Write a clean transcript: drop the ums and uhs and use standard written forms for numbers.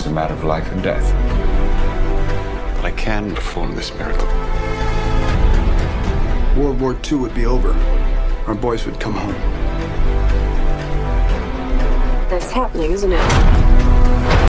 is a matter of life and death. But I can perform this miracle. World War II would be over. Our boys would come home. That's happening, isn't it?